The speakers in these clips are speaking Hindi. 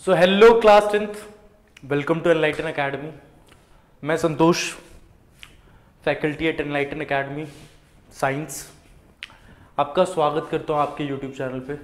So hello class 10th, welcome to Enlighten academy. मैं Santosh, faculty at Enlighten academy science. आपका स्वागत करता हूँ आपके यूट्यूब चैनल पे।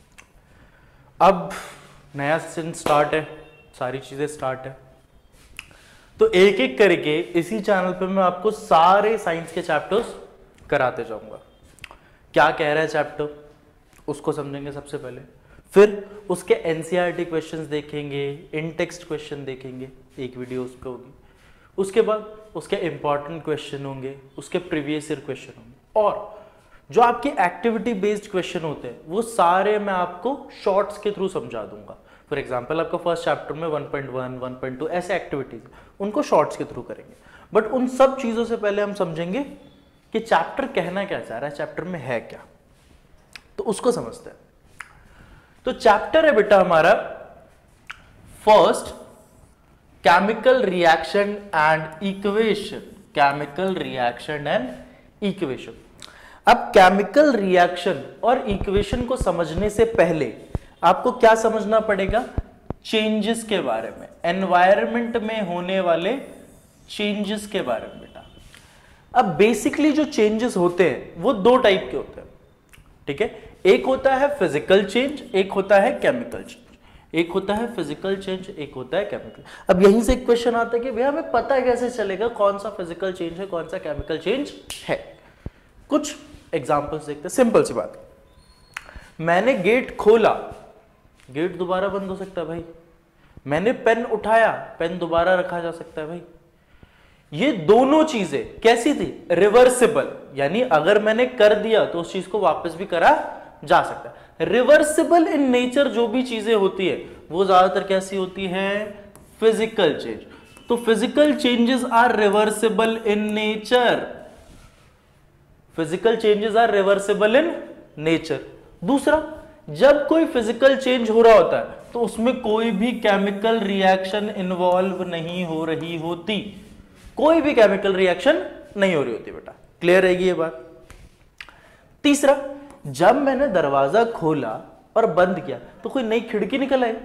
अब नया सेशन स्टार्ट है, सारी चीज़ें स्टार्ट है, तो एक एक करके इसी चैनल पे मैं आपको सारे साइंस के चैप्टर्स कराते जाऊंगा। क्या कह रहा है चैप्टर उसको समझेंगे सबसे पहले, फिर उसके एनसीईआरटी क्वेश्चंस देखेंगे, इन टेक्स्ट क्वेश्चन देखेंगे, एक वीडियो उस पर होगी। उसके बाद उसके इंपॉर्टेंट क्वेश्चन होंगे, उसके प्रीवियस ईयर क्वेश्चन होंगे, और जो आपके एक्टिविटी बेस्ड क्वेश्चन होते हैं वो सारे मैं आपको शॉर्ट्स के थ्रू समझा दूंगा। फॉर एग्जाम्पल आपका फर्स्ट चैप्टर में 1.1, 1.2 ऐसे एक्टिविटीज उनको शॉर्ट्स के थ्रू करेंगे। बट उन सब चीजों से पहले हम समझेंगे कि चैप्टर कहना क्या चाह रहा है, चैप्टर में है क्या, तो उसको समझते हैं। तो चैप्टर है बेटा हमारा first, chemical reaction and equation. Chemical reaction and equation. अब केमिकल रिएक्शन और इक्वेशन को समझने से पहले आपको क्या समझना पड़ेगा, चेंजेस के बारे में, एनवायरनमेंट में होने वाले चेंजेस के बारे में बेटा। अब बेसिकली जो चेंजेस होते हैं वो दो टाइप के होते हैं, ठीक है। एक होता है फिजिकल चेंज, एक होता है केमिकल चेंज। एक होता है फिजिकल चेंज, एक होता है केमिकल। अब यहीं से एक क्वेश्चन आता है कि भैया हमें पता कैसे चलेगा कौन सा फिजिकल चेंज है, कौन सा केमिकल चेंज है। कुछ एग्जांपल्स देखते हैं, सिंपल सी बात। मैंने गेट खोला, गेट दोबारा बंद हो सकता है भाई। मैंने पेन उठाया, पेन दोबारा रखा जा सकता है भाई। ये दोनों चीजें कैसी थी, रिवर्सिबल, यानी अगर मैंने कर दिया तो उस चीज को वापस भी करा जा सकता है। रिवर्सिबल इन नेचर जो भी चीजें होती है वो ज्यादातर कैसी होती है, फिजिकल चेंज। तो physical changes are reversible in nature. Physical changes are reversible in nature. दूसरा, जब कोई फिजिकल चेंज हो रहा होता है तो उसमें कोई भी केमिकल रिएक्शन इन्वॉल्व नहीं हो रही होती, कोई भी केमिकल रिएक्शन नहीं हो रही होती बेटा। क्लियर रहेगी ये बात। तीसरा, जब मैंने दरवाजा खोला और बंद किया तो कोई नई खिड़की निकल आई।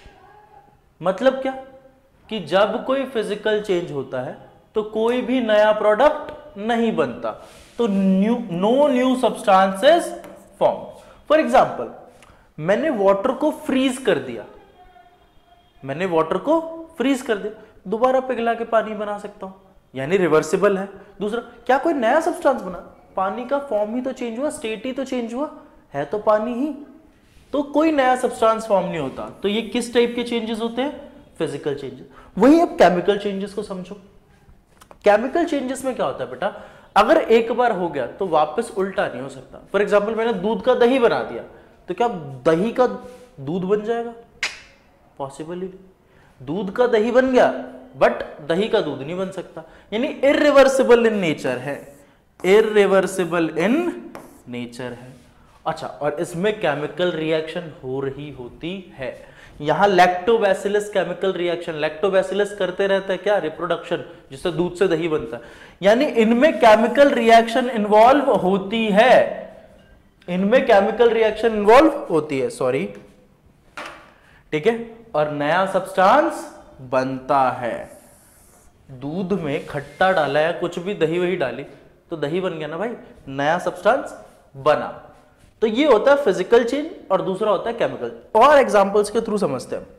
मतलब क्या कि जब कोई फिजिकल चेंज होता है तो कोई भी नया प्रोडक्ट नहीं बनता, तो no new substances form. For example, मैंने वाटर को फ्रीज कर दिया, मैंने वाटर को फ्रीज कर दिया, दोबारा पिघला के पानी बना सकता हूं, यानी रिवर्सिबल है। दूसरा, क्या कोई नया सब्सटेंस बना, पानी का फॉर्म ही तो चेंज हुआ, स्टेट ही तो चेंज हुआ, है तो पानी ही, तो कोई नया सब्सटेंस फॉर्म नहीं होता। तो ये किस टाइप के चेंजेस होते हैं, फिजिकल चेंजेस। वही अब केमिकल चेंजेस को समझो। केमिकल चेंजेस में क्या होता है बेटा, अगर एक बार हो गया तो वापस उल्टा नहीं हो सकता। फॉर एग्जाम्पल, मैंने दूध का दही बना दिया, तो क्या दही का दूध बन जाएगा, पॉसिबल ही। दूध का दही बन गया बट दही का दूध नहीं बन सकता, यानी इरिवर्सिबल इन नेचर है, इरिवर्सिबल इन नेचर है। अच्छा, और इसमें केमिकल रिएक्शन हो रही होती है। यहां लैक्टोबैसिलस केमिकल रिएक्शन, लैक्टोबैसिलस करते रहता है क्या, रिप्रोडक्शन, जिससे दूध से दही बनता है, यानी इनमें केमिकल रिएक्शन इन्वॉल्व होती है, इनमें केमिकल रिएक्शन इन्वॉल्व होती है, सॉरी, ठीक है। और नया सब्सटेंस बनता है। दूध में खट्टा डाला या कुछ भी दही वही डाली तो दही बन गया ना भाई, नया सब्सटेंस बना। तो ये होता है फिजिकल चेंज और दूसरा होता है केमिकल। और एग्जांपल्स के थ्रू समझते हैं।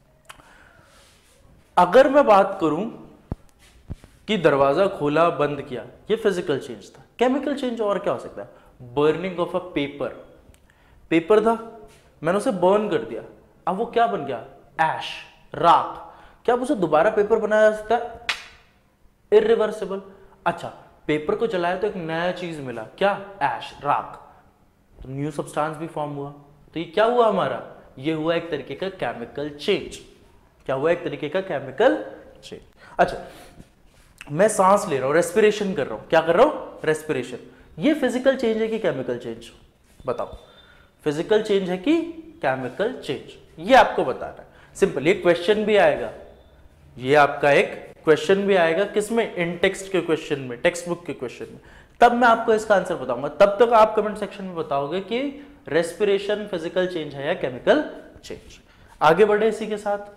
अगर मैं बात करूं कि दरवाजा खोला बंद किया, ये फिजिकल चेंज था। केमिकल चेंज और क्या हो सकता है, burning of a paper. Paper था, मैंने उसे बर्न कर दिया, अब वो क्या बन गया, ऐश, राख। क्या उसे दोबारा पेपर बनाया जा सकता है, इरिवर्सिबल। अच्छा, पेपर को जलाया तो एक नया चीज मिला, क्या, ऐश, राख, तो न्यू सब्सटेंस भी फॉर्म हुआ। तो ये क्या हुआ हमारा, ये हुआ एक तरीके का केमिकल चेंज। क्या हुआ, एक तरीके का केमिकल चेंज। अच्छा, मैं सांस ले रहा हूं, रेस्पिरेशन कर रहा हूं, क्या कर रहा हूं, रेस्पिरेशन। ये फिजिकल चेंज है कि केमिकल चेंज, बताओ, फिजिकल चेंज है कि केमिकल चेंज, ये आपको बताना है। सिंपल, ये क्वेश्चन भी आएगा, ये आपका एक क्वेश्चन भी आएगा, किसमें, इन टेक्स्ट के क्वेश्चन में, टेक्स्ट बुक के क्वेश्चन में, तब मैं आपको इसका आंसर बताऊंगा। तब तक आप कमेंट सेक्शन में बताओगे कि रेस्पिरेशन फिजिकल चेंज है या केमिकल चेंज। आगे बढ़े इसी के साथ।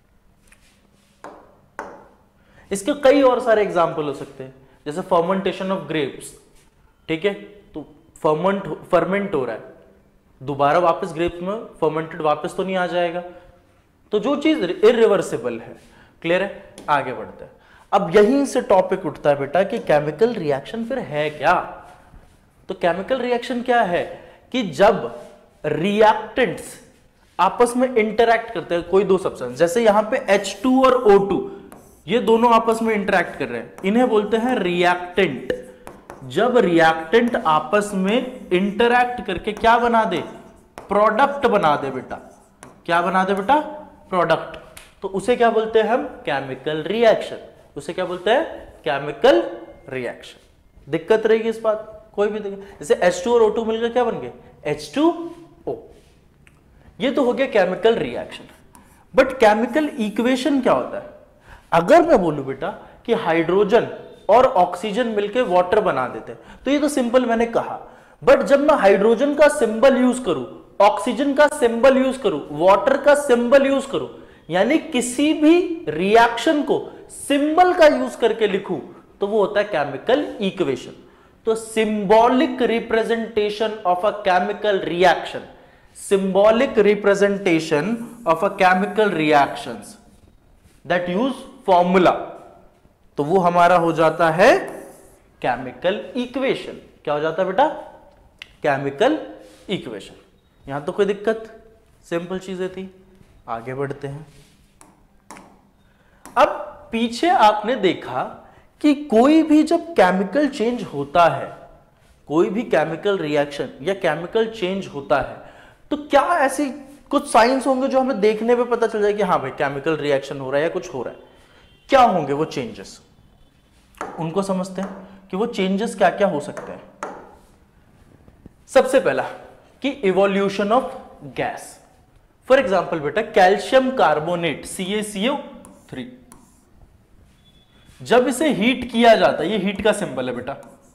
इसके कई और सारे एग्जाम्पल हो सकते हैं, जैसे फर्मेंटेशन ऑफ ग्रेप्स, ठीक है, तो फर्मेंट हो रहा है, दोबारा वापस ग्रेप्स में फर्मेंटेड वापस तो नहीं आ जाएगा, तो जो चीज इरिवर्सिबल है। क्लियर है? आगे बढ़ते हैं। अब यहीं से टॉपिक उठता है बेटा कि केमिकल रिएक्शन फिर है क्या। तो केमिकल रिएक्शन क्या है कि जब रिएक्टेंट्स आपस में इंटरैक्ट करते हैं, कोई दो सब्सटेंस, जैसे यहां पे H2 और O2, ये दोनों आपस में इंटरैक्ट कर रहे हैं, इन्हें बोलते हैं रिएक्टेंट। जब रिएक्टेंट आपस में इंटरैक्ट करके क्या बना दे? प्रोडक्ट बना दे बेटा। क्या बना दे बेटा? प्रोडक्ट। तो उसे क्या बोलते हैं हम? Chemical reaction. उसे क्या बोलते हैं? Chemical reaction. दिक्कत रहेगी इस बात? कोई भी दिक्कत? जैसे H2 और O2 मिलकर क्या बन गए? H2O। ये तो हो गया chemical reaction. But chemical equation क्या होता है? अगर मैं बोलूं बेटा कि हाइड्रोजन और ऑक्सीजन मिलकर वाटर बना देते हैं, तो ये तो सिंपल मैंने कहा। बट जब मैं हाइड्रोजन का सिंबल यूज करूं, ऑक्सीजन का सिंबल यूज करूं, वाटर का सिंबल यूज करूं, यानी किसी भी रिएक्शन को सिंबल का यूज करके लिखूं, तो वो होता है केमिकल इक्वेशन। तो symbolic representation of a chemical reaction, symbolic representation of a chemical reactions that use formula, तो वो हमारा हो जाता है केमिकल इक्वेशन। क्या हो जाता है बेटा? Chemical equation. यहां तो कोई दिक्कत? सिंपल चीजें थी। आगे बढ़ते हैं। अब पीछे आपने देखा कि कोई भी जब केमिकल चेंज होता है, कोई भी केमिकल रिएक्शन या केमिकल चेंज होता है, तो क्या ऐसी कुछ साइंस होंगे जो हमें देखने पे पता चल जाए कि हाँ भाई केमिकल रिएक्शन हो रहा है या कुछ हो रहा है? क्या होंगे वो चेंजेस? उनको समझते हैं कि वो चेंजेस क्या क्या हो सकते हैं। सबसे पहला कि evolution of gas. For example बेटा कैल्शियम कार्बोनेट CaCO3, जब इसे हीट किया जाता है, ये हीट का सिंबल है बेटा,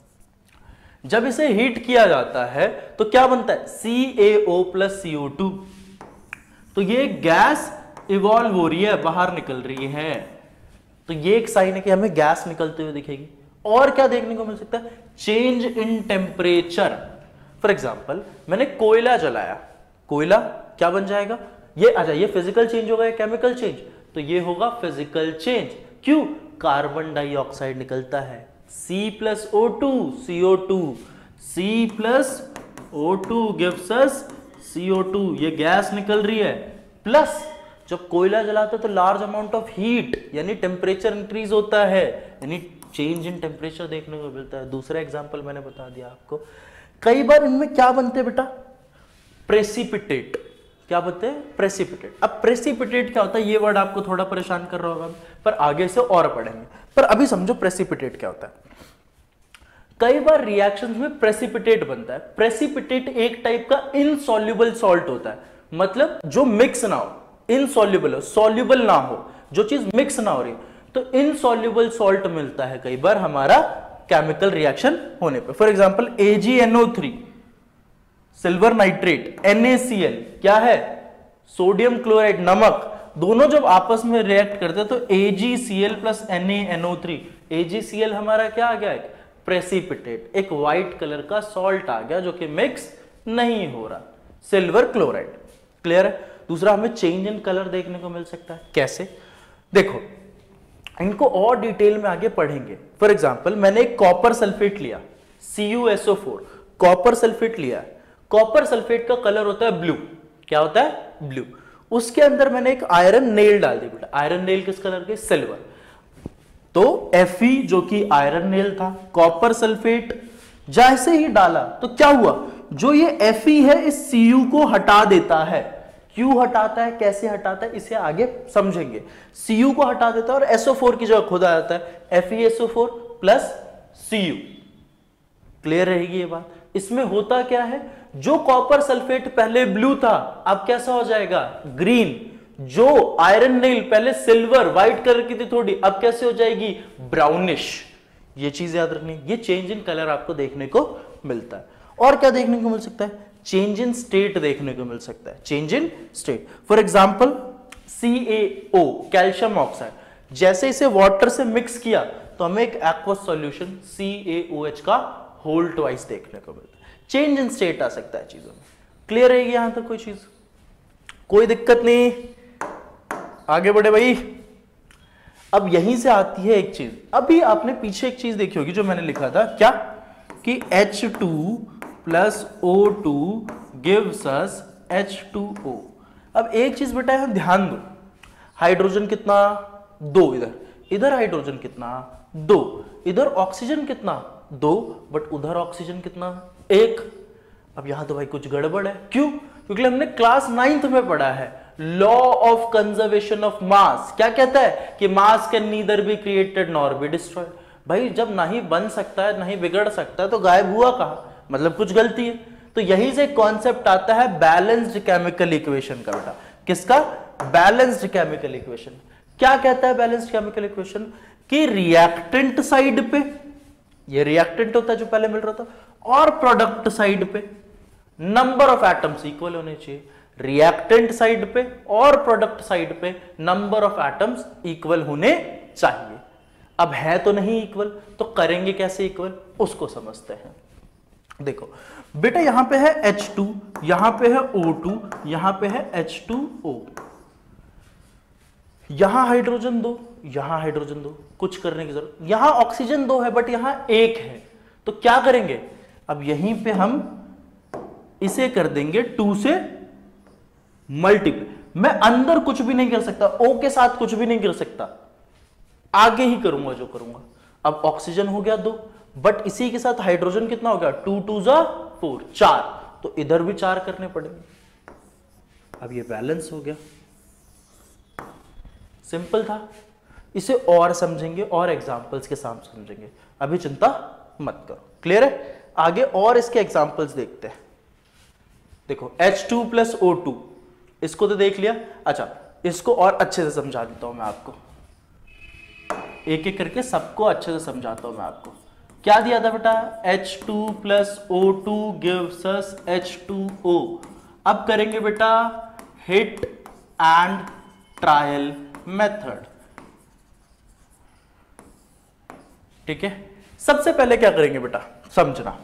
जब इसे हीट किया जाता है तो क्या बनता है? CaO + CO2। तो ये गैस इवॉल्व हो रही है, बाहर निकल रही है, तो ये एक साइन है कि हमें गैस निकलते हुए दिखेगी। और क्या देखने को मिल सकता है? Change in temperature. For example मैंने कोयला जलाया, कोयला क्या बन जाएगा? ये आ जाए, ये फिजिकल चेंज होगा या केमिकल चेंज? तो ये होगा फिजिकल चेंज। क्यों? कार्बन डाइऑक्साइड निकलता है, C + O2 CO2, C + O2 gives अस CO2, ये गैस निकल रही है। प्लस जब कोयला जलाते हैं तो लार्ज अमाउंट ऑफ हीट, यानी टेम्परेचर इंक्रीज होता है, यानी चेंज इन टेम्परेचर देखने को मिलता है। दूसरा एग्जांपल मैंने बता दिया आपको। कई बार इनमें क्या बनते हैं बेटा? प्रेसिपिटेट। क्या बनते हैं? प्रेसिपिटेट। अब प्रेसिपिटेट क्या होता है? ये वर्ड आपको थोड़ा परेशान कर रहा होगा, पर आगे से और पढ़ेंगे। पर अभी समझो प्रेसिपिटेट क्या होता है। कई बार रिएक्शंस में प्रेसिपिटेट बनता है। प्रेसिपिटेट एक टाइप का इनसॉल्युबल सॉल्ट होता है, मतलब जो मिक्स ना हो, इनसॉल्युबल हो, सॉल्युबल ना हो, जो चीज मिक्स ना हो रही, तो इनसॉल्युबल सॉल्ट मिलता है कई बार हमारा केमिकल रिएक्शन होने पे। For example AgNO3, silver nitrate, NaCl क्या है? सोडियम क्लोराइड, नमक, दोनों जब आपस में रिएक्ट करते हैं तो AgCl + NaNO3, AgCl हमारा क्या आ गया? प्रेसिपिटेट, एक व्हाइट कलर का सॉल्ट आ गया जो कि मिक्स नहीं हो रहा, सिल्वर क्लोराइड। क्लियर है? दूसरा हमें चेंज इन कलर देखने को मिल सकता है। कैसे? देखो इनको और डिटेल में आगे पढ़ेंगे। फॉर एग्जांपल मैंने एक कॉपर सल्फेट लिया, CuSO4, कॉपर सल्फेट लिया। कॉपर सल्फेट का कलर होता है ब्लू। क्या होता है? ब्लू। उसके अंदर मैंने एक आयरन नेल डाल दी बेटा। आयरन नेल किस कलर के? सिल्वर। तो Fe जो कि आयरन नेल था, कॉपर सल्फेट जैसे ही डाला तो क्या हुआ? जो ये Fe है इस Cu को हटा देता है। क्यों हटाता है, कैसे हटाता है, इसे आगे समझेंगे। Cu को हटा देता है और SO4 की जगह खुद आ जाता है FeSO4 + Cu। क्लियर रहेगी ये बात? इसमें होता क्या है? जो कॉपर सल्फेट पहले ब्लू था अब कैसा हो जाएगा? ग्रीन। जो आयरन नेल पहले सिल्वर व्हाइट कलर की थी थोड़ी, अब कैसे हो जाएगी? ब्राउनिश। ये चीज याद रखनी, ये चेंज इन कलर आपको देखने को मिलता है। और क्या देखने को मिल सकता है? चेंज इन स्टेट देखने को मिल सकता है, change in state. For example CaO calcium oxide, जैसे इसे वाटर से मिक्स किया तो हमें एक एक्वस सॉल्यूशन CaOH का होल ट्वाइस देखने को मिलता है। चेंज इन स्टेट आ सकता है चीजों में। क्लियर है यहां तक कोई चीज? कोई दिक्कत नहीं, आगे बढ़े भाई। अब यहीं से आती है एक चीज, अभी आपने पीछे एक चीज देखी होगी जो मैंने लिखा था, क्या कि H2 + O2 gives us H2O। अब एक चीज बेटा यहां ध्यान दो, हाइड्रोजन कितना 2, इधर हाइड्रोजन कितना 2, इधर ऑक्सीजन कितना 2, बट उधर ऑक्सीजन कितना 1। अब यहां तो भाई कुछ गड़बड़ है, क्यों? क्योंकि हमने क्लास 9th में पढ़ा है law of conservation of mass. क्या कहता है कि mass can neither be created nor be destroyed. भाई जब नहीं बन सकता है नहीं बिगड़ सकता है तो गायब हुआ कहां, मतलब कुछ गलती है। तो यहीं से कॉन्सेप्ट आता है बैलेंस्ड केमिकल इक्वेशन का बेटा। किसका? Balanced chemical equation. क्या कहता है बैलेंस्ड केमिकल इक्वेशन? कि रिएक्टेंट साइड पे, ये रिएक्टेंट होता है जो पहले मिल रहा था, और प्रोडक्ट साइड पे नंबर ऑफ एटम्स इक्वल होने चाहिए। रिएक्टेंट साइड पे और प्रोडक्ट साइड पे नंबर ऑफ एटम्स इक्वल होने चाहिए। अब है तो नहीं इक्वल, तो करेंगे कैसे इक्वल, उसको समझते हैं। देखो बेटा यहां पे है H2, यहां पे है O2, यहां पे है H2O, यहां हाइड्रोजन 2, यहां हाइड्रोजन 2, कुछ करने की जरूरत। यहां ऑक्सीजन 2 है बट यहां 1 है, तो क्या करेंगे? अब यहीं पे हम इसे कर देंगे 2 से मल्टीप्लाई। मैं अंदर कुछ भी नहीं कर सकता, O के साथ कुछ भी नहीं कर सकता, आगे ही करूंगा जो करूंगा। अब ऑक्सीजन हो गया 2, बट इसी के साथ हाइड्रोजन कितना हो गया 2 2 4, 4, तो इधर भी 4 करने पड़ेंगे। अब ये बैलेंस हो गया, सिंपल था। इसे और समझेंगे और एग्जांपल्स के साथ समझेंगे, अभी चिंता मत करो। क्लियर है? आगे और इसके एग्जांपल्स देखते हैं। देखो H2 + O2, इसको तो देख लिया। अच्छा इसको और अच्छे से समझा देता हूं मैं आपको, एक एक करके सबको अच्छे से समझाता हूं मैं आपको। क्या दिया था बेटा? H2 + O2 gives us H2O। अब करेंगे बेटा हिट एंड ट्रायल मेथड। ठीक है, सबसे पहले क्या करेंगे बेटा, समझना।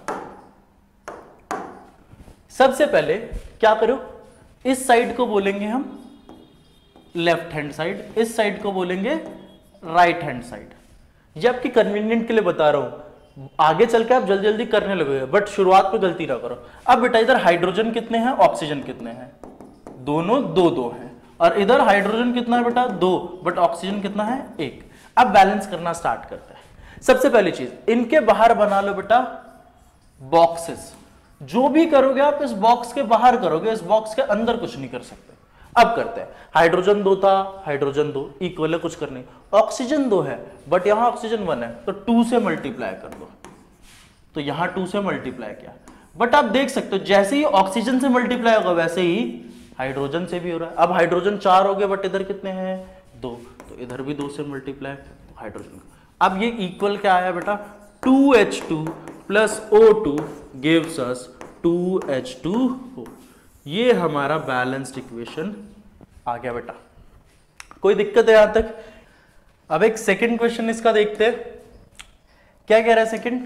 सबसे पहले क्या करो, इस साइड को बोलेंगे हम लेफ्ट हैंड साइड, इस साइड को बोलेंगे राइट हैंड साइड। ये आपकी कन्वीनियंट के लिए बता रहा हूं, आगे चल के आप जल्दी जल्दी करने लगोगे, बट शुरुआत पे गलती ना करो। अब बेटा इधर हाइड्रोजन कितने हैं, ऑक्सीजन कितने हैं? दोनों 2 हैं। और इधर हाइड्रोजन कितना है बेटा 2, बट ऑक्सीजन कितना है 1। अब बैलेंस करना स्टार्ट करते हैं। सबसे पहली चीज, इनके बाहर बना लो बेटा बॉक्सेस। जो भी करोगे आप इस बॉक्स के बाहर करोगे, इस बॉक्स के अंदर कुछ नहीं कर सकते। अब करते हैं, हाइड्रोजन 2 था, हाइड्रोजन 2 इक्वल है, कुछ करने। ऑक्सीजन 2 है बट यहां ऑक्सीजन 1 है, तो 2 से मल्टीप्लाई कर दो। तो यहां 2 से मल्टीप्लाई किया, बट आप देख सकते हो जैसे ही ऑक्सीजन से मल्टीप्लाई होगा वैसे ही हाइड्रोजन से भी हो रहा है। अब हाइड्रोजन 4 हो गए बट इधर कितने हैं 2, तो इधर भी 2 से मल्टीप्लाई हाइड्रोजन। अब ये इक्वल क्या आया बेटा, 2H2 + O2 gives us 2H2O। ये हमारा बैलेंस्ड इक्वेशन आ गया बेटा। कोई दिक्कत है यहां तक? अब एक सेकंड क्वेश्चन इसका देखते हैं, क्या कह रहा है सेकंड?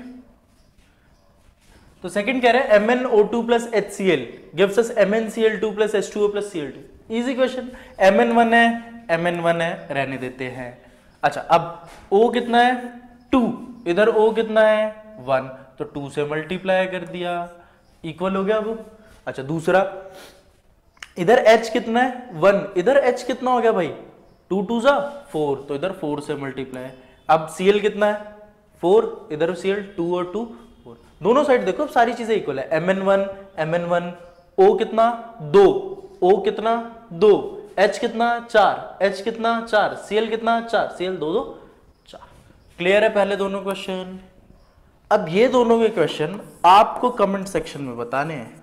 तो सेकंड कह रहा है MnO2 + HCl gives us MnCl2 + H2O + Cl2। Easy question, Mn1 है, Mn1 है, रहने देते हैं। अच्छा अब O कितना है 2, इधर O कितना है 1, तो 2 से मल्टीप्लाई कर दिया, इक्वल हो गया वो। अच्छा दूसरा, इधर H कितना है 1, इधर H कितना हो गया भाई 2 2 4, तो इधर 4 से मल्टीप्लाई। अब Cl कितना है 4, इधर Cl 2 और 2 4, दोनों साइड देखो सारी चीजें इक्वल है। Mn1 O कितना 2, O कितना 2, H कितना 4, H कितना 4, Cl कितना 4, Cl 2 2 4। क्लियर है पहले दोनों क्वेश्चन? अब ये दोनों के क्वेश्चन आपको कमेंट सेक्शन में बताने हैं,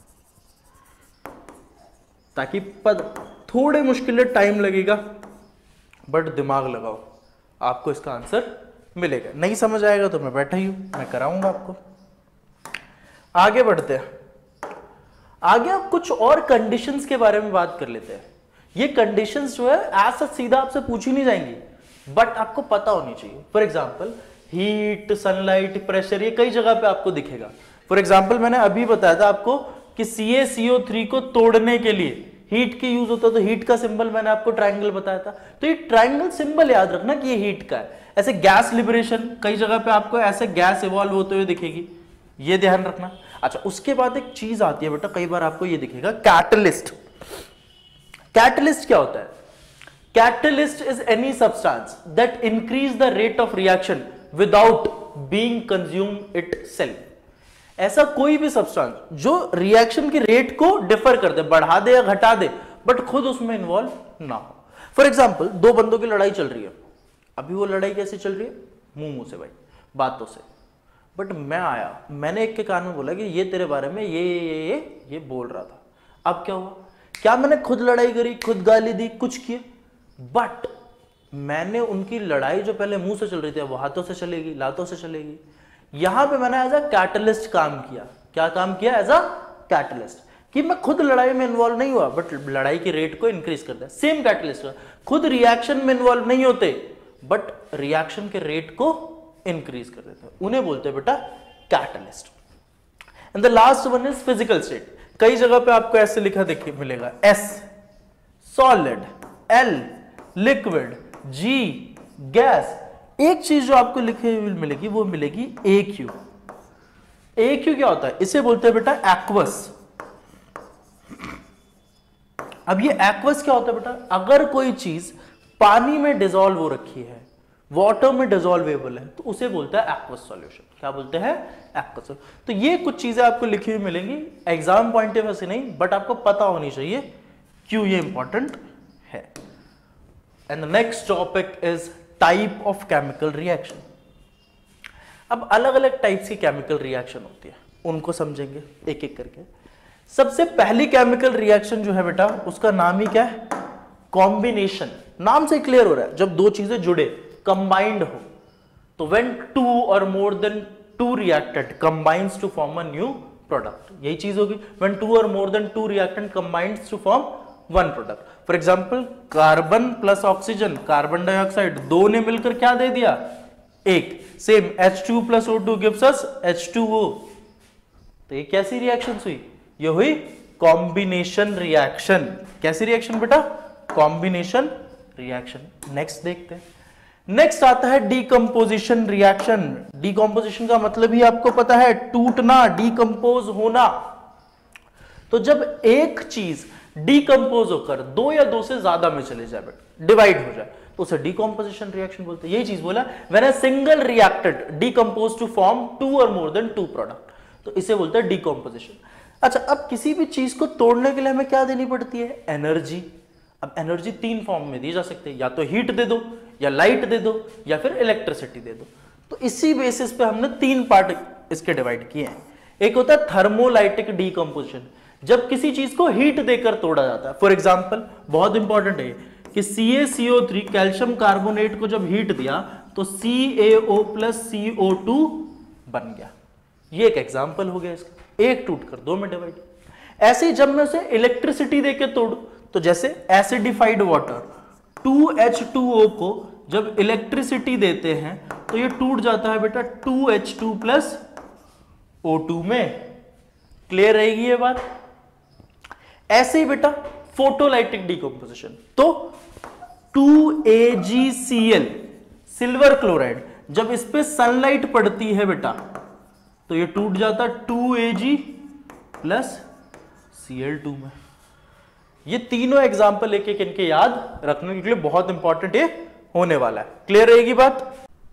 ताकि थोड़े मुश्किल टाइम लगेगा बट दिमाग लगाओ, आपको इसका आंसर मिलेगा। नहीं समझ आएगा तो मैं बैठा ही हूं, मैं कराऊंगा आपको। आगे बढ़ते हैं। आगे आप कुछ और कंडीशंस के बारे में बात कर लेते हैं। ये कंडीशंस जो है ऐसा सीधा आपसे पूछी नहीं जाएंगी, बट आपको पता होनी चाहिए। For example heat, sunlight, pressure, ये कई जगह पे आपको दिखेगा। फॉर एग्जाम्पल मैंने अभी बताया था आपको कि CaCO3 को तोड़ने के लिए हीट की यूज होता है, तो हीट का सिंबल मैंने आपको ट्राइंगल बताया था। तो ये ट्राइंगल सिंबल याद रखना कि ये हीट का है। ऐसे गैस लिबरेशन, कई जगह पे आपको ऐसे गैस इवॉल्व होते हुए दिखेगी, ये ध्यान रखना। अच्छा, उसके बाद एक चीज आती है बेटा, कई बार आपको ये दिखेगा कैटलिस्ट। कैटलिस्ट क्या होता है? Catalyst is any substance that increase the rate of reaction without being consume itself. ऐसा कोई भी सब्सटेंस जो रिएक्शन की रेट को डिफर कर दे, बढ़ा दे या घटा दे, बट खुद उसमें इन्वॉल्व ना हो। फॉर एग्जाम्पल दो बंदों की लड़ाई चल रही है, अभी वो लड़ाई कैसे चल रही है? मुंह से भाई, बातों से। बट मैं आया, मैंने एक के कान में बोला कि ये तेरे बारे में ये बोल रहा था। अब क्या हुआ? क्या मैंने खुद लड़ाई करी, खुद गाली दी, कुछ किया? बट मैंने उनकी लड़ाई जो पहले मुंह से चल रही थी वो हाथों से चलेगी, लातों से चलेगी। यहां पे मैंने एज अ कैटलिस्ट काम किया। क्या काम किया? एज अ कैटलिस्ट, कि मैं खुद लड़ाई में इन्वॉल्व नहीं हुआ, बट लड़ाई की रेट को इंक्रीज कर दिया। सेम कैटलिस्ट, खुद रिएक्शन में इन्वॉल्व नहीं होते, बट रिएक्शन के रेट को इंक्रीज कर देते हैं, उन्हें बोलते हैं बेटा catalyst. And the last one is physical state. कई जगह पे आपको ऐसे लिखा देखिए मिलेगा, S solid, L liquid, G gas. एक चीज जो आपको लिखी हुई मिलेगी वो मिलेगी AQ। AQ क्या होता है? इसे बोलते हैं बेटा एक्वस। अब ये एक्वस क्या होता है बेटा? अगर कोई चीज पानी में डिसॉल्व हो रखी है, वाटर में डिसॉल्वेबल है, तो उसे बोलता है एक्वस सॉल्यूशन। क्या बोलते हैं? एक्वस। तो ये कुछ चीजें आपको लिखी हुई मिलेंगी, एग्जाम पॉइंट ऑफ व्यू से नहीं, बट आपको पता होनी चाहिए क्यों ये इंपॉर्टेंट है। And the next topic is type of chemical reaction. अब अलग अलग टाइप्स की केमिकल रिएक्शन होती है, उनको समझेंगे एक एक करके। सबसे पहली केमिकल रिएक्शन जो है बेटा, उसका नाम ही क्या है? कॉम्बिनेशन। नाम से क्लियर हो रहा है, जब दो चीजें जुड़े, कंबाइंड हो, तो when two or more than two reactant combines to form a new product, यही चीज होगी। When two or more than two reactant combines to form one product. For example carbon plus oxygen, carbon dioxide, दो ने मिलकर क्या दे दिया? एक। Same H2 plus O2 gives us H2O। तो ये कैसी रिएक्शन हुई? ये हुई कॉम्बिनेशन रिएक्शन। कैसी रिएक्शन बेटा? Combination reaction. नेक्स्ट देखते हैं। नेक्स्ट आता है डीकंपोजिशन रिएक्शन। डीकंपोजिशन का मतलब ही आपको पता है, टूटना, डीकंपोज होना। तो जब एक चीज डीकंपोज होकर दो या दो से ज्यादा में चले जाए, डिवाइड हो जाए, तो उसे डीकंपोजिशन रिएक्शन बोलते हैं। यही चीज बोला, when a single reactant decompose to form two or more than to product, तो इसे बोलते हैं डीकंपोजिशन। अच्छा, अब किसी भी चीज को तोड़ने के लिए हमें क्या देनी पड़ती है? एनर्जी। अब एनर्जी तीन फॉर्म में दी जा सकती है, या तो हीट दे दो, या लाइट दे दो, या फिर इलेक्ट्रिसिटी दे दो। तो इसी बेसिस पे हमने तीन पार्ट इसके डिवाइड किए हैं। एक होता है थर्मोलाइटिक डीकंपोजिशन, जब किसी चीज को हीट देकर तोड़ा जाता है। फॉर एग्जांपल, बहुत इंपॉर्टेंट है कि CaCO3 कैल्शियम कार्बोनेट को जब हीट दिया तो CaO प्लस CO2 बन गया। ये एक एग्जांपल हो गया इसका, एक टूट कर दो में डिवाइड। ऐसे ही जब मैं उसे इलेक्ट्रिसिटी देकर तोड़ू, तो जैसे एसिडिफाइड वाटर 2H2O को जब इलेक्ट्रिसिटी देते हैं तो ये टूट जाता है बेटा 2H2 प्लस O2 में। क्लियर रहेगी ये बात? ऐसे ही बेटा फोटोलाइटिक डीकंपोजिशन, तो 2AgCl सिल्वर क्लोराइड, जब इस पे सनलाइट पड़ती है बेटा तो ये टूट जाता 2Ag प्लस Cl2 में। ये तीनों एग्जाम्पल एक एक इनके याद रखने के लिए बहुत इंपॉर्टेंट ये होने वाला है। क्लियर रहेगी बात?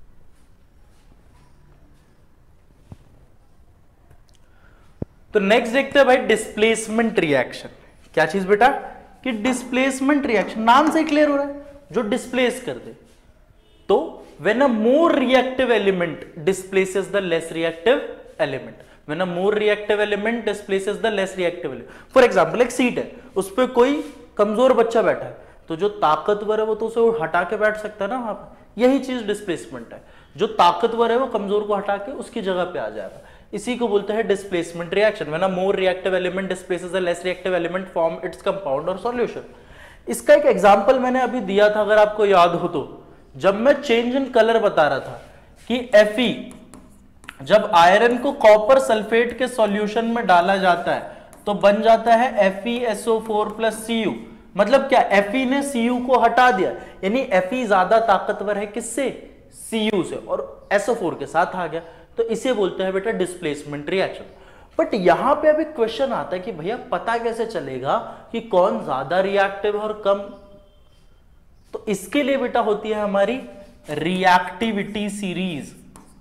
तो नेक्स्ट देखते हैं भाई डिस्प्लेसमेंट रिएक्शन। क्या चीज बेटा? कि डिस्प्लेसमेंट रिएक्शन, नाम से क्लियर हो रहा है, जो डिस्प्लेस कर दे। तो when a more reactive element displaces the less reactive element, when a more reactive element displaces the less reactive element. For example, एक सीट है, उस पर कोई कमजोर बच्चा बैठा है, तो जो ताकतवर है वो तो उसे हटा के बैठ सकता है ना वहां पर। यही चीज डिस्प्लेसमेंट है, जो ताकतवर है वो कमजोर को हटा के उसकी जगह पे आ जाएगा। इसी को बोलते हैं displacement reaction. When a more reactive element displaces a less reactive element form its compound or solution. इसका एक एग्जांपल मैंने अभी दिया था, अगर आपको याद हो तो, जब मैं चेंज इन कलर बता रहा था कि Fe जब आयरन को कॉपर सल्फेट के सॉल्यूशन में डाला जाता है तो बन जाता है FeSO4 प्लस Cu। मतलब क्या, Fe ने Cu को हटा दिया, यानी Fe ज्यादा ताकतवर है किससे, Cu से, और SO4 के साथ आ गया, तो इसे बोलते हैं बेटा डिस्प्लेसमेंट रिएक्शन। बट यहां पे अभी क्वेश्चन आता है कि भैया पता कैसे चलेगा कि कौन ज्यादा रिएक्टिव है और कम। तो इसके लिए बेटा होती है हमारी रिएक्टिविटी सीरीज।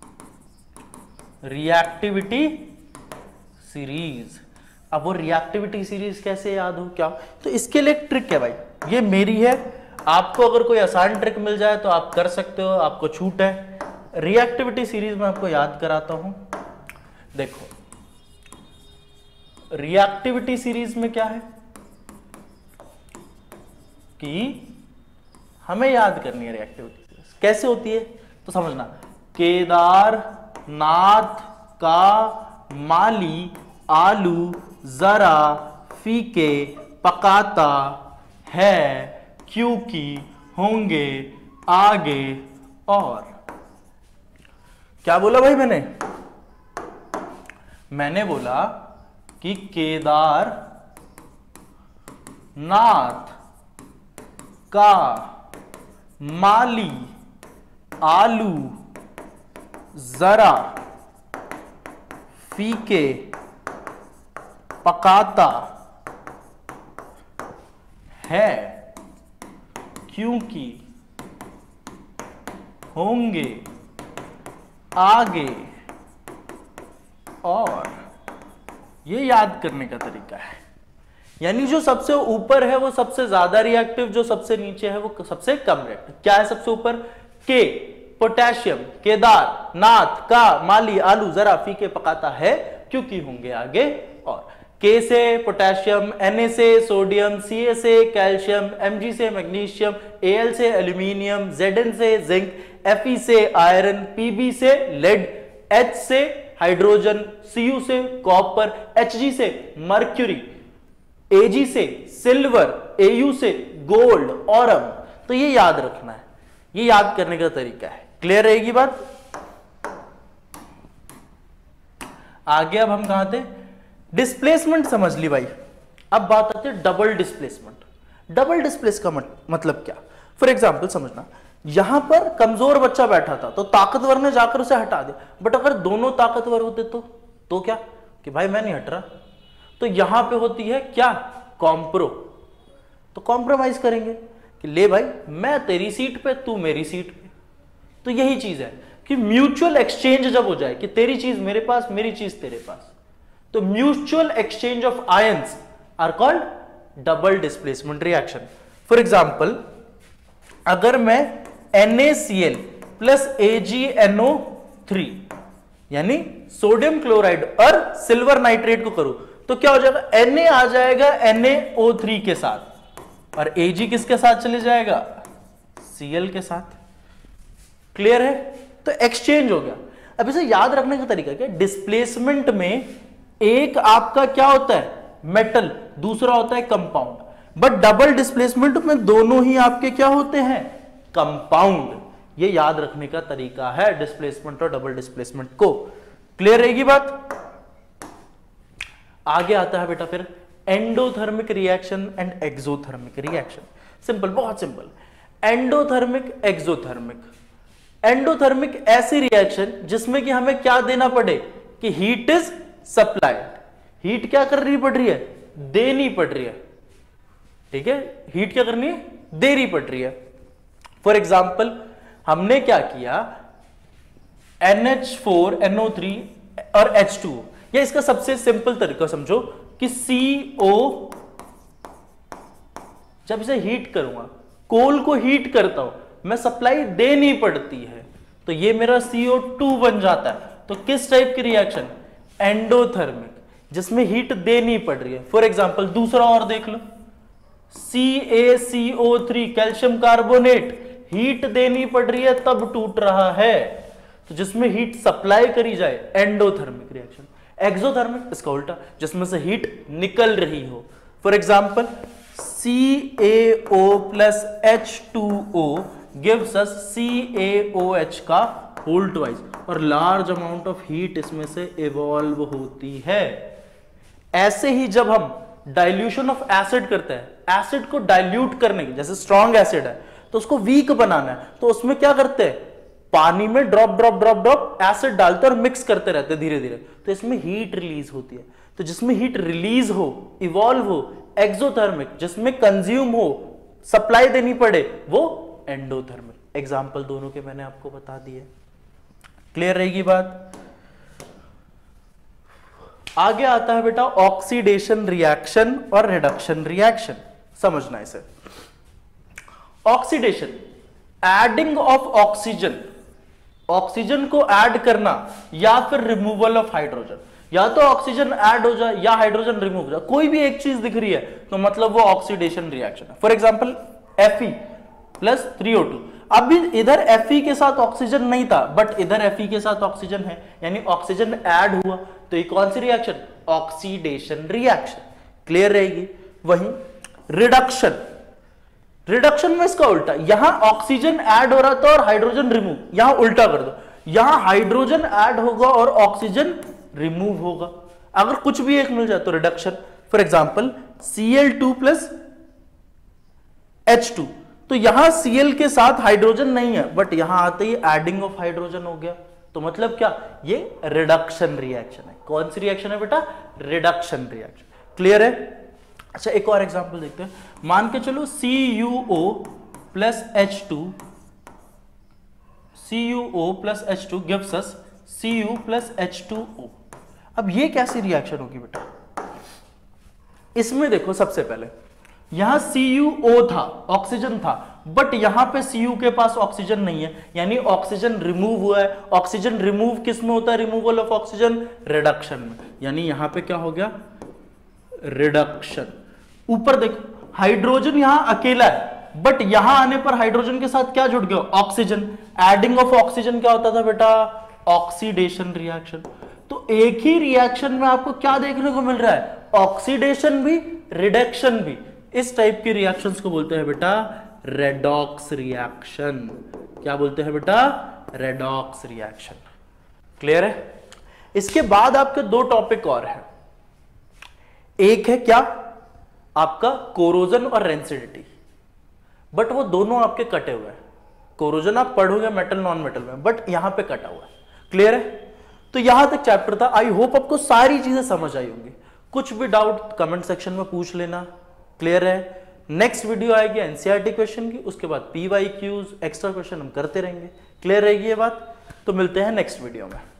रिएक्टिविटी सीरीज, अब वो रिएक्टिविटी सीरीज कैसे याद हो क्या, तो इसके लिए एक ट्रिक है भाई, ये मेरी है, आपको अगर कोई आसान ट्रिक मिल जाए तो आप कर सकते हो, आपको छूट है। रिएक्टिविटी सीरीज में आपको याद कराता हूं। देखो रिएक्टिविटी सीरीज में क्या है कि हमें याद करनी है रिएक्टिविटी सीरीज कैसे होती है, तो समझना, केदारनाथ का माली आलू जरा फीके पकाता है क्योंकि होंगे आगे और। क्या बोला भाई मैंने बोला कि केदारनाथ का माली आलू जरा फीके पकाता है क्योंकि होंगे आगे और। ये याद करने का तरीका है, यानी जो सबसे ऊपर है वो सबसे ज्यादा रिएक्टिव, जो सबसे नीचे है वो सबसे कम रिएक्टिव। क्या है सबसे ऊपर, के पोटेशियम, केदारनाथ का माली आलू जरा फीके पकाता है क्योंकि होंगे आगे और। के से पोटेशियम, Na से सोडियम, Ca से कैल्शियम, Mg से मैग्नीशियम, Al से एल्यूमिनियम, Zn से जिंक, Fe से आयरन, Pb से लेड, H से हाइड्रोजन, Cu से कॉपर, Hg से मर्क्यूरी, Ag से सिल्वर, Au से गोल्ड, ऑरम। तो ये याद रखना है, ये याद करने का तरीका है। क्लियर रहेगी बात। आगे अब हम कहां थे, डिस्प्लेसमेंट समझ ली भाई। अब बात आती है डबल डिस्प्लेसमेंट। डबल डिस्प्लेस का मतलब क्या, फॉर एग्जाम्पल समझना, यहां पर कमजोर बच्चा बैठा था तो ताकतवर ने जाकर उसे हटा दिया, बट अगर दोनों ताकतवर होते तो क्या, कि भाई मैं नहीं हट रहा, तो यहां पे होती है क्या, कॉम्प्रो। तो कॉम्प्रोमाइज करेंगे कि ले भाई मैं तेरी सीट पे तू मेरी सीट पे। तो यही चीज है कि म्यूचुअल एक्सचेंज जब हो जाए कि तेरी चीज मेरे पास मेरी चीज तेरे पास, तो mutual exchange of ions are called double displacement reaction. For example, अगर मैं NaCl प्लस AgNO3 यानी सोडियम क्लोराइड और सिल्वर नाइट्रेट को करूं तो क्या हो जाएगा, Na आ जाएगा NaO3 के साथ और Ag किसके साथ चले जाएगा, Cl के साथ। क्लियर है, तो एक्सचेंज हो गया। अब इसे याद रखने का तरीका क्या, डिस्प्लेसमेंट में एक आपका क्या होता है, मेटल, दूसरा होता है कंपाउंड, बट डबल डिस्प्लेसमेंट में दोनों ही आपके क्या होते हैं, कंपाउंड। ये याद रखने का तरीका है डिस्प्लेसमेंट और डबल डिस्प्लेसमेंट को। क्लियर रहेगी बात। आगे आता है बेटा फिर endothermic reaction and exothermic reaction. Simple, बहुत सिंपल। Endothermic, exothermic. एंडोथर्मिक ऐसी रिएक्शन जिसमें कि हमें क्या देना पड़े कि हीट इज सप्लाइड। हीट क्या कर रही पड़ रही है, देनी पड़ रही है। ठीक है, हीट क्या करनी है, देनी पड़ रही है। फॉर एग्जाम्पल, हमने क्या किया, NH4 NO3 और H2, या इसका सबसे सिंपल तरीका समझो कि CO, जब इसे हीट करूंगा, कोल को हीट करता हूं, मैं सप्लाई देनी पड़ती है, तो ये मेरा CO2 बन जाता है। तो किस टाइप की रिएक्शन, एंडोथर्मिक, जिसमें हीट देनी पड़ रही है। फॉर एग्जाम्पल दूसरा और देख लो, CaCO3 कैल्शियम कार्बोनेट, हीट देनी पड़ रही है तब टूट रहा है, तो जिसमें हीट सप्लाई करी जाए एंडोथर्मिक रिएक्शन। एक्सोथर्मिक इसका उल्टा, जिसमें से हीट निकल रही हो। For example CaO plus H2O gives us CaOH का होल ट्वाइस, और लार्ज अमाउंट ऑफ हीट इसमें से इवॉल्व होती है। ऐसे ही जब हम डाइल्यूशन ऑफ एसिड करते हैं, एसिड को डाइल्यूट करने की, जैसे स्ट्रॉन्ग एसिड है तो उसको वीक बनाना है, तो उसमें क्या करते हैं, पानी में drop drop drop drop acid डालते और मिक्स करते रहते धीरे धीरे, तो इसमें हीट रिलीज होती है। तो जिसमें हीट रिलीज हो, इवॉल्व हो, एक्सोथर्मिक, जिसमें कंज्यूम हो, सप्लाई देनी पड़े, वो एंडोथर्मिक। एग्जाम्पल दोनों के मैंने आपको बता दिए। क्लियर रहेगी बात। आगे आता है बेटा ऑक्सीडेशन रिएक्शन और रिडक्शन रिएक्शन, समझना इसे। Oxidation, adding of oxygen, oxygen को ऐड करना या फिर रिमूवल ऑफ हाइड्रोजन। या तो ऑक्सीजन ऐड हो जाए या हाइड्रोजन रिमूव हो जाए, कोई भी एक चीज दिख रही है तो मतलब वो ऑक्सीडेशन रिएक्शन है। For example Fe plus 3O2, अभी इधर Fe के साथ ऑक्सीजन नहीं था बट इधर Fe के साथ ऑक्सीजन है, यानी ऑक्सीजन ऐड हुआ, तो ये कौन सी रिएक्शन, ऑक्सीडेशन रिएक्शन। क्लियर रहेगी। वहीं रिडक्शन, रिडक्शन में इसका उल्टा, यहां ऑक्सीजन ऐड हो रहा था और हाइड्रोजन रिमूव, यहां उल्टा कर दो, यहां हाइड्रोजन ऐड होगा और ऑक्सीजन रिमूव होगा। अगर कुछ भी एक मिल जाए तो reduction. For example Cl2 plus H2, तो यहां Cl के साथ हाइड्रोजन नहीं है बट यहां आते ही एडिंग ऑफ हाइड्रोजन हो गया, तो मतलब क्या, ये रिडक्शन रिएक्शन है। कौन सी रिएक्शन है बेटा, रिडक्शन रिएक्शन। क्लियर है। अच्छा एक और एग्जांपल देखते हैं। मान के चलो CuO plus H2, CuO plus H2 gives us Cu plus H2O। अब ये कैसी रिएक्शन होगी बेटा, इसमें देखो सबसे पहले यहां CuO था, ऑक्सीजन था, बट यहां पे Cu के पास ऑक्सीजन नहीं है, यानी ऑक्सीजन रिमूव हुआ है। ऑक्सीजन रिमूव किस में होता है, रिमूवल ऑफ ऑक्सीजन, रिडक्शन में, यानी यहां पे क्या हो गया, रिडक्शन। ऊपर देखो हाइड्रोजन यहां अकेला है बट यहां आने पर हाइड्रोजन के साथ क्या जुड़ गया, ऑक्सीजन। एडिंग ऑफ ऑक्सीजन क्या होता था बेटा, ऑक्सीडेशन रिएक्शन। तो एक ही रिएक्शन में आपको क्या देखने को मिल रहा है, ऑक्सीडेशन भी, रिडक्शन भी। इस टाइप के रिएक्शंस को बोलते हैं बेटा रेडॉक्स रिएक्शन। क्या बोलते हैं बेटा, रेडॉक्स रिएक्शन। क्लियर है। इसके बाद आपके दो टॉपिक और हैं। एक है क्या, आपका कोरोजन और रेंसिडिटी, बट वो दोनों आपके कटे हुए हैं। कोरोजन आप पढ़ोगे मेटल नॉन मेटल में, बट यहां पे कटा हुआ है। क्लियर है। तो यहां तक चैप्टर था। आई होप आपको सारी चीजें समझ आई होंगी। कुछ भी डाउट कमेंट सेक्शन में पूछ लेना। क्लियर है। नेक्स्ट वीडियो आएगी एनसीईआरटी क्वेश्चन की, उसके बाद PYQs एक्स्ट्रा क्वेश्चन हम करते रहेंगे। क्लियर रहेगी ये बात। तो मिलते हैं नेक्स्ट वीडियो में।